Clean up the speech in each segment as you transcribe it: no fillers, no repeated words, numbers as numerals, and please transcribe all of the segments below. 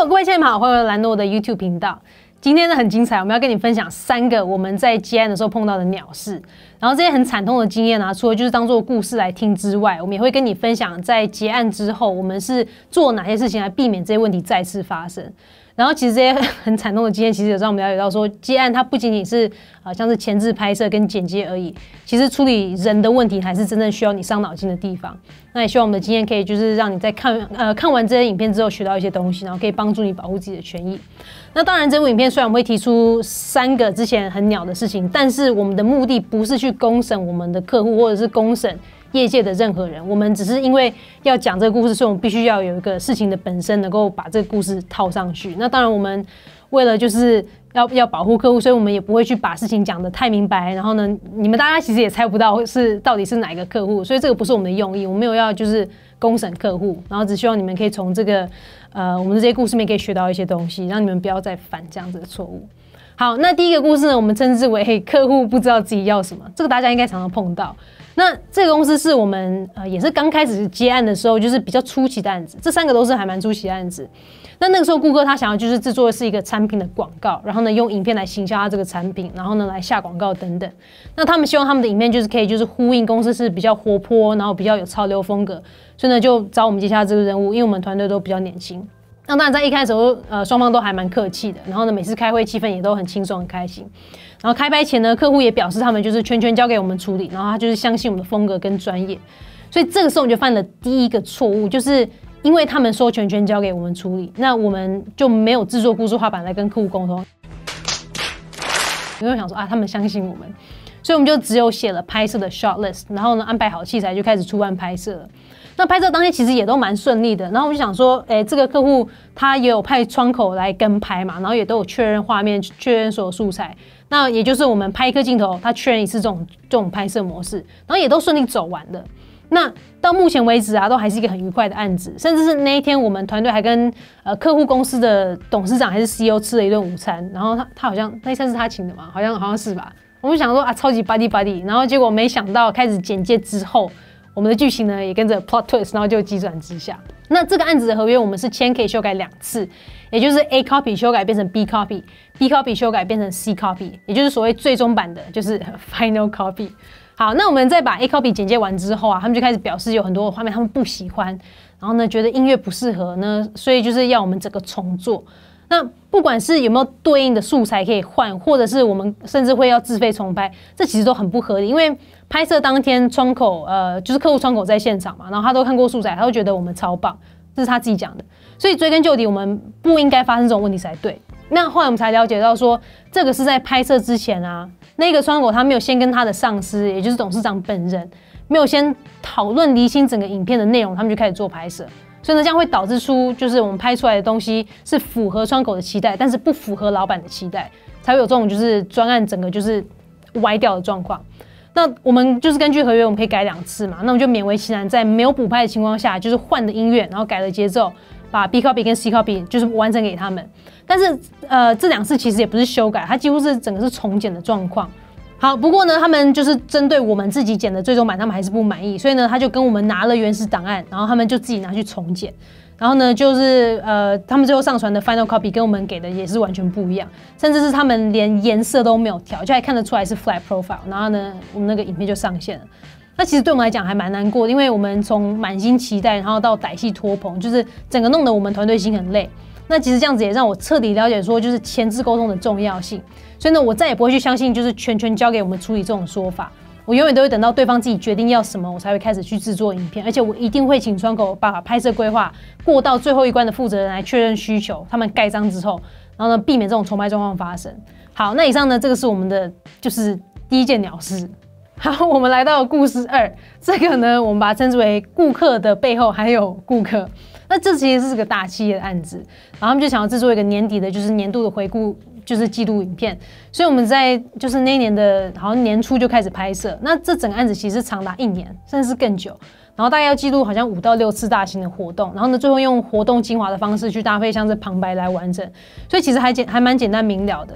Yo， 各位亲爱的好，欢迎来到兰诺的 YouTube 频道。今天呢很精彩，我们要跟你分享3个我们在接案的时候碰到的鸟事。然后这些很惨痛的经验啊，除了就是当做故事来听之外，我们也会跟你分享在结案之后，我们是做哪些事情来避免这些问题再次发生。然后其实这些很惨痛的经验，其实有让我们了解到说，接案它不仅仅是像是前置拍摄跟剪接而已，其实处理人的问题还是真正需要你伤脑筋的地方。那也希望我们的经验可以就是让你在看完这些影片之后学到一些东西，然后可以帮助你保护自己的权益。那当然，这部影片虽然我们会提出3个之前很鸟的事情，但是我们的目的不是去公审我们的客户，或者是公审业界的任何人，我们只是因为要讲这个故事，所以我们必须要有一个事情的本身能够把这个故事套上去。那当然，我们为了就是要保护客户，所以我们也不会去把事情讲得太明白。然后呢，你们大家其实也猜不到到底是哪一个客户，所以这个不是我们的用意，我们没有要就是公审客户，然后只希望你们可以从这个我们的这些故事里面可以学到一些东西，让你们不要再犯这样子的错误。好，那第一个故事呢，我们称之为客户不知道自己要什么，这个大家应该常常碰到。那这个公司是我们也是刚开始接案的时候，就是比较初期的案子，这3个都是还蛮初期的案子。那个时候顾客他想要就是制作的是一个产品的广告，然后呢用影片来行销他这个产品，然后呢来下广告等等。那他们希望他们的影片就是可以就是呼应公司是比较活泼，然后比较有潮流风格，所以呢就找我们接下这个任务，因为我们团队都比较年轻。那当然在一开始双方都还蛮客气的，然后呢每次开会气氛也都很轻松很开心。然后开拍前呢，客户也表示他们就是全权交给我们处理，然后他就是相信我们的风格跟专业。所以这个时候我们就犯了第一个错误，就是因为他们说全权交给我们处理，那我们就没有制作故事画板来跟客户沟通。你会想说他们相信我们，所以我们就只有写了拍摄的 shot list， 然后呢安排好器材就开始出案拍摄了。那拍摄当天其实也都蛮顺利的，然后我就想说，这个客户他也有派窗口来跟拍嘛，然后也都有确认画面，确认所有素材。那也就是我们拍一颗镜头，他确认一次这种拍摄模式，然后也都顺利走完的。那到目前为止都还是一个很愉快的案子，甚至是那一天我们团队还跟客户公司的董事长还是 CEO 吃了一顿午餐，然后他好像那一餐是他请的嘛，好像是吧。我们想说超级 buddy， 然后结果没想到开始剪接之后，我们的剧情呢也跟着 plot twist， 然后就急转直下。那这个案子的合约我们是签可以修改2次，也就是 A copy 修改变成 B copy，B copy 修改变成 C copy， 也就是所谓最终版的，就是 final copy。好，那我们再把 A copy 剪接完之后他们就开始表示有很多画面他们不喜欢，然后呢觉得音乐不适合呢，所以就是要我们整个重做。那不管是有没有对应的素材可以换，或者是我们甚至会要自费重拍，这其实都很不合理。因为拍摄当天窗口就是客户窗口在现场嘛，然后他都看过素材，他都觉得我们超棒，这是他自己讲的。所以追根究底，我们不应该发生这种问题才对。那后来我们才了解到说，这个是在拍摄之前那个窗口他没有先跟他的上司，也就是董事长本人，没有先讨论厘清整个影片的内容，他们就开始做拍摄。所以呢，这样会导致出就是我们拍出来的东西是符合窗口的期待，但是不符合老板的期待，才会有这种就是专案整个就是歪掉的状况。那我们就是根据合约，我们可以改2次嘛，那我们就勉为其难，在没有补拍的情况下，就是换的音乐，然后改了节奏，把 B copy 跟 C copy 就是完成给他们。但是这2次其实也不是修改，它几乎是整个是重剪的状况。好，不过呢，他们就是针对我们自己剪的最终版，他们还是不满意，所以呢，他就跟我们拿了原始档案，然后他们就自己拿去重剪，然后呢，就是他们最后上传的 final copy 跟我们给的也是完全不一样，甚至是他们连颜色都没有调，就还看得出来是 flat profile， 然后呢，我们那个影片就上线了。那其实对我们来讲还蛮难过的，因为我们从满心期待，然后到歹戏拖棚，就是整个弄得我们团队心很累。那其实这样子也让我彻底了解说，就是前置沟通的重要性。所以呢，我再也不会去相信就是全权交给我们处理这种说法。我永远都会等到对方自己决定要什么，我才会开始去制作影片。而且我一定会请窗口把拍摄规划过到最后一关的负责人来确认需求，他们盖章之后，然后呢避免这种重拍状况发生。好，那以上呢，这个是我们的就是第一件鸟事。好，我们来到故事2，这个呢，我们把它称之为顾客的背后还有顾客。那这其实是个大企业的案子，然后他们就想要制作一个年底的，就是年度的回顾，就是季度影片。所以我们在就是那一年的好像年初就开始拍摄。那这整个案子其实长达1年，甚至是更久。然后大概要记录好像5到6次大型的活动，然后呢，最后用活动精华的方式去搭配像是旁白来完成。所以其实还蛮简单明了的。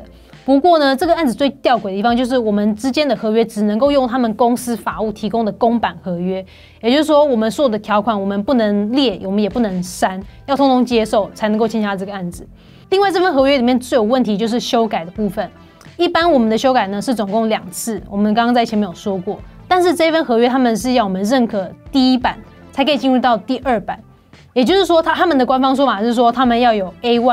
不过呢，这个案子最吊诡的地方就是我们之间的合约只能够用他们公司法务提供的公版合约，也就是说，我们所有的条款我们不能列，我们也不能删，要通通接受才能够签下这个案子。另外，这份合约里面最有问题就是修改的部分。一般我们的修改呢是总共2次，我们刚刚在前面有说过。但是这份合约他们是要我们认可第1版才可以进入到第2版，也就是说，他们的官方说法是说他们要有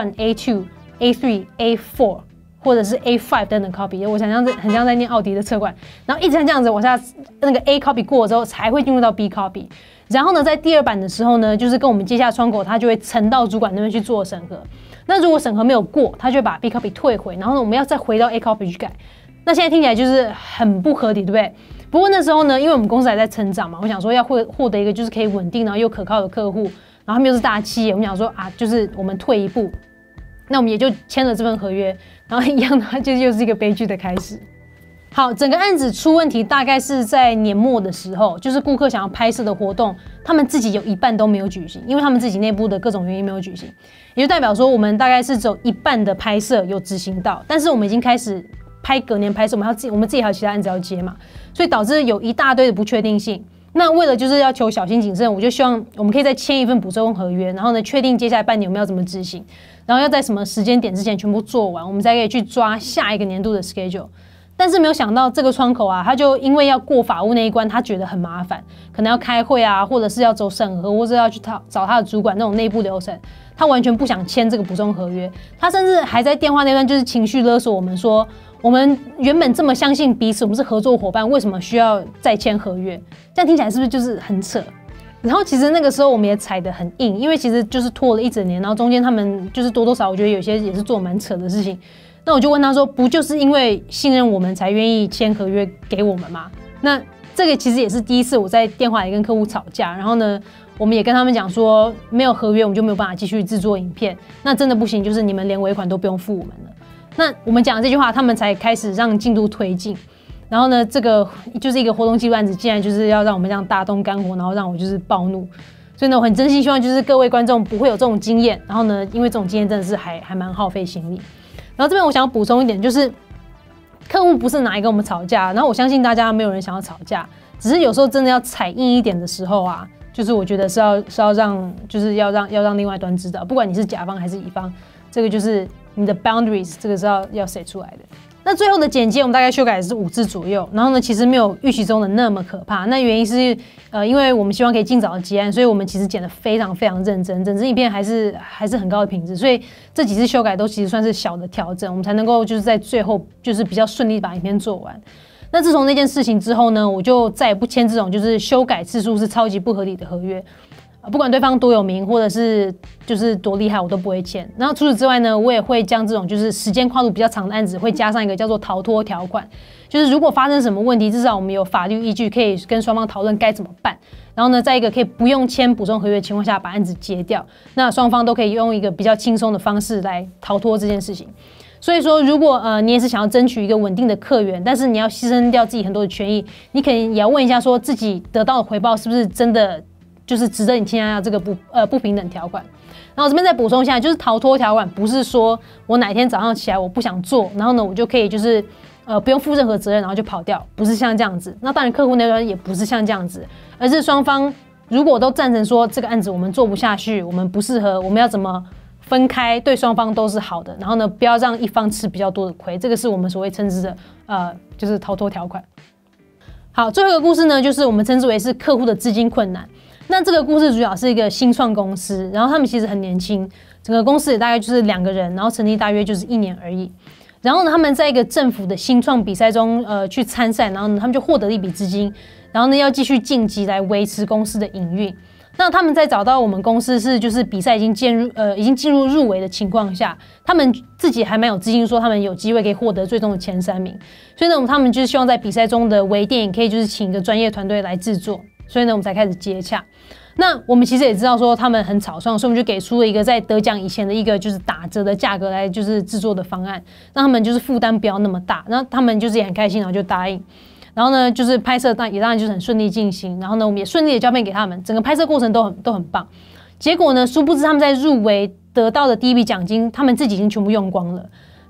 A1、A2、A3、A4。或者是 A5 等等 copy， 我想象很像在念奥迪的车款，然后一直这样子往下，那个 A copy 过了之后才会进入到 B copy， 然后呢，在第2版的时候呢，就是跟我们接下窗口，他就会呈到主管那边去做审核。那如果审核没有过，他就会把 B copy 退回，然后呢，我们要再回到 A copy 去改。那现在听起来就是很不合理，对不对？不过那时候呢，因为我们公司还在成长嘛，我想说要获得一个就是可以稳定然后又可靠的客户，然后他们又是大企业，我们想说啊，就是我们退一步。那我们也就签了这份合约，然后一样的话，就又是一个悲剧的开始。好，整个案子出问题大概是在年末的时候，就是顾客想要拍摄的活动，他们自己有一半都没有举行，因为他们自己内部的各种原因没有举行，也就代表说我们大概是只有一半的拍摄有执行到，但是我们已经开始拍隔年拍摄，我们自己还有其他案子要接嘛，所以导致有一大堆的不确定性。那为了就是要求小心谨慎，我就希望我们可以再签一份补充合约，然后呢，确定接下来半年我们要怎么执行，然后要在什么时间点之前全部做完，我们才可以去抓下一个年度的 schedule。但是没有想到这个窗口啊，他就因为要过法务那一关，他觉得很麻烦，可能要开会啊，或者是要走审核，或者要去找他的主管那种内部流程，他完全不想签这个补充合约。他甚至还在电话那段就是情绪勒索我们说，我们原本这么相信彼此，我们是合作伙伴，为什么需要再签合约？这样听起来是不是就是很扯？然后其实那个时候我们也踩得很硬，因为其实就是拖了一整年，然后中间他们就是多多少少我觉得有些也是做蛮扯的事情。那我就问他说，不就是因为信任我们才愿意签合约给我们吗？那这个其实也是第一次我在电话里跟客户吵架，然后呢，我们也跟他们讲说，没有合约我们就没有办法继续制作影片，那真的不行，就是你们连尾款都不用付我们了。那我们讲这句话，他们才开始让进度推进。然后呢，这个就是一个活动记录案子，竟然就是要让我们这样大动肝火，然后让我就是暴怒。所以呢，我很真心希望就是各位观众不会有这种经验。然后呢，因为这种经验真的是还蛮耗费心力。然后这边我想要补充一点，就是客户不是拿来跟我们吵架，然后我相信大家没有人想要吵架，只是有时候真的要踩硬一点的时候啊，就是我觉得是要让就是要让另外一端知道，不管你是甲方还是乙方，这个就是你的 boundaries， 这个是要set出来的。那最后的剪接我们大概修改是5次左右，然后呢，其实没有预期中的那么可怕。那原因是因为我们希望可以尽早的结案，所以我们其实剪得非常非常认真，整支影片还是很高的品质，所以这几次修改都其实算是小的调整，我们才能够就是在最后就是比较顺利把影片做完。那自从那件事情之后呢，我就再也不签这种就是修改次数是超级不合理的合约。不管对方多有名，或者是就是多厉害，我都不会签。然后除此之外呢，我也会将这种就是时间跨度比较长的案子，会加上一个叫做逃脱条款，就是如果发生什么问题，至少我们有法律依据可以跟双方讨论该怎么办。然后呢，在一个可以不用签补充合约的情况下，把案子结掉，那双方都可以用一个比较轻松的方式来逃脱这件事情。所以说，如果你也是想要争取一个稳定的客源，但是你要牺牲掉自己很多的权益，你可能也要问一下，说自己得到的回报是不是真的就是值得你签下这个不平等条款。然后这边再补充一下，就是逃脱条款不是说我哪天早上起来我不想做，然后呢我就可以就是不用负任何责任，然后就跑掉，不是像这样子。那当然客户那边也不是像这样子，而是双方如果都赞成说这个案子我们做不下去，我们不适合，我们要怎么分开，对双方都是好的。然后呢，不要让一方吃比较多的亏，这个是我们所谓称之的就是逃脱条款。好，最后一个故事呢，就是我们称之为是客户的资金困难。那这个故事主要是一个新创公司，然后他们其实很年轻，整个公司也大概就是2个人，然后成立大约就是1年而已。然后呢，他们在一个政府的新创比赛中去参赛，然后呢他们就获得了一笔资金，然后呢要继续晋级来维持公司的营运。那他们在找到我们公司是就是比赛已经进入入围的情况下，他们自己还蛮有自信，说他们有机会可以获得最终的前3名。所以呢，他们就是希望在比赛中的微电影可以就是请一个专业团队来制作。所以呢，我们才开始接洽。那我们其实也知道说他们很草创，所以我们就给出了一个在得奖以前的一个就是打折的价格来就是制作的方案，让他们就是负担不要那么大。然后他们就是也很开心，然后就答应。然后呢，就是拍摄也当然就是很顺利进行。然后呢，我们也顺利的交片给他们，整个拍摄过程都很棒。结果呢，殊不知他们在入围得到的第1笔奖金，他们自己已经全部用光了。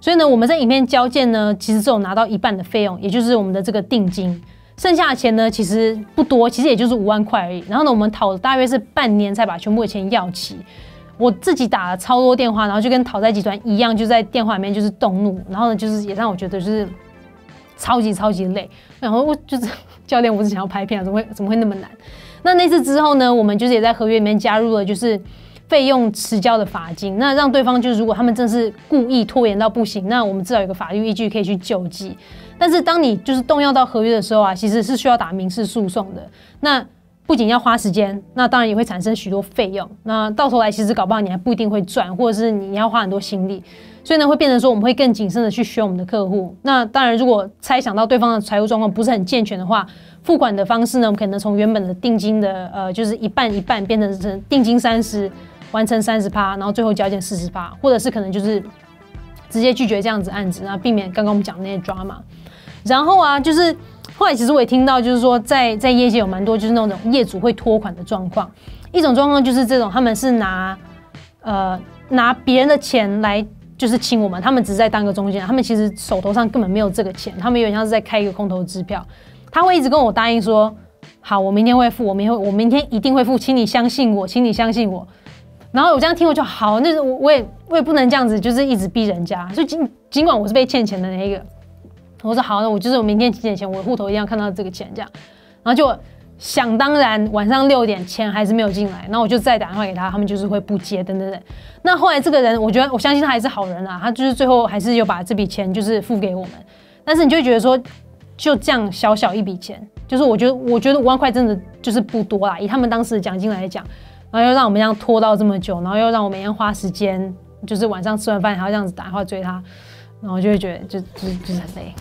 所以呢，我们在影片交件呢，其实只有拿到一半的费用，也就是我们的这个定金，剩下的钱呢，其实不多，其实也就是5万块而已。然后呢，我们讨了大约是半年才把全部的钱要齐。我自己打了超多电话，然后就跟讨债集团一样，就在电话里面就是动怒，然后呢，就是也让我觉得就是超级累。然后我就是教练，我是想要拍片啊，怎么会那么难？那次之后呢，我们就是也在合约里面加入了就是费用迟交的罚金，那让对方就是如果他们真是故意拖延到不行，那我们至少有个法律依据可以去救济。但是当你就是动用到合约的时候啊，其实是需要打民事诉讼的。那不仅要花时间，那当然也会产生许多费用。那到头来其实搞不好你还不一定会赚，或者是你要花很多心力。所以呢，会变成说我们会更谨慎的去选我们的客户。那当然，如果猜想到对方的财务状况不是很健全的话，付款的方式呢，我们可能从原本的定金的就是一半变成定金30%，完成30%，然后最后交件40%，或者是可能就是直接拒绝这样子案子，然后避免刚刚我们讲的那些drama。然后啊，就是后来其实我也听到，就是说在业界有蛮多就是那种业主会拖款的状况。一种状况就是这种，他们是拿别人的钱来就是请我们，他们只是在当个中间，他们其实手头上根本没有这个钱，他们有点像是在开一个空头支票。他会一直跟我答应说，好，我明天会付，我明天一定会付，请你相信我，请你相信我。然后我这样听我就好，那我也不能这样子，就是一直逼人家。所以尽管我是被欠钱的那一个，我说好，那我明天几点前，我的户头一定要看到这个钱这样。然后就想当然，晚上6点钱还是没有进来，然后我就再打电话给他，他们就是会不接等。那后来这个人，我相信他还是好人啊，他就是最后还是有把这笔钱就是付给我们。但是你就会觉得说，就这样小一笔钱，就是我觉得5万块真的就是不多啦，以他们当时的奖金来讲，然后又让我们这样拖到这么久，然后又让我每天花时间，就是晚上吃完饭还要这样子打电话追他，然后就会觉得就是很累。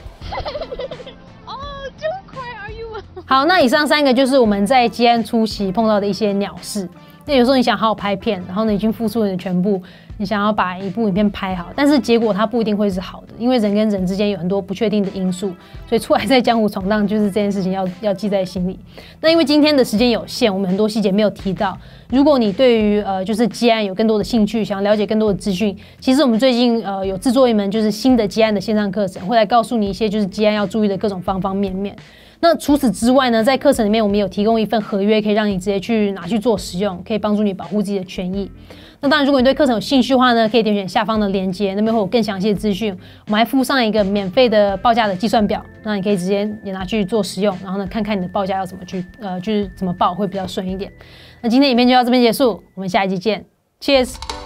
好，那以上3个就是我们在接案初期碰到的一些鸟事。那有时候你想好好拍片，然后呢已经付出了你的全部，你想要把一部影片拍好，但是结果它不一定会是好的，因为人跟人之间有很多不确定的因素，所以出来在江湖闯荡就是这件事情要记在心里。那因为今天的时间有限，我们很多细节没有提到。如果你对于就是接案有更多的兴趣，想要了解更多的资讯，其实我们最近有制作一门就是新的接案的线上课程，会来告诉你一些就是接案要注意的各种方方面面。那除此之外呢，在课程里面我们有提供一份合约，可以让你直接去拿去做使用，可以帮助你保护自己的权益。那当然，如果你对课程有兴趣的话呢，可以点选下方的链接，那边会有更详细的资讯。我们还附上一个免费的报价的计算表，那你可以直接也拿去做使用，然后呢，看看你的报价要怎么去就是怎么报会比较顺一点。那今天影片就到这边结束，我们下一集见 ，Cheers。